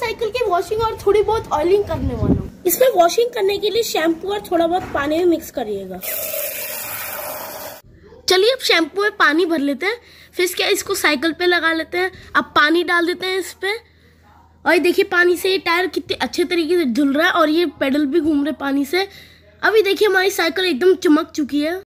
Cycle की washing और थोड़ी बहुत ऑयलिंग करने वाला हूँ। इसमें वॉशिंग करने के लिए शैम्पू और थोड़ा बहुत पानी में मिक्स करिएगा। चलिए अब शैम्पू में पानी भर लेते हैं, फिर इसको साइकिल पे लगा लेते हैं। अब पानी डाल देते हैं इस पे, और देखिए पानी से ये टायर कितने अच्छे तरीके से धुल रहा है और ये पेडल भी घूम रहे पानी से। अभी देखिए हमारी साइकिल एकदम चमक चुकी है।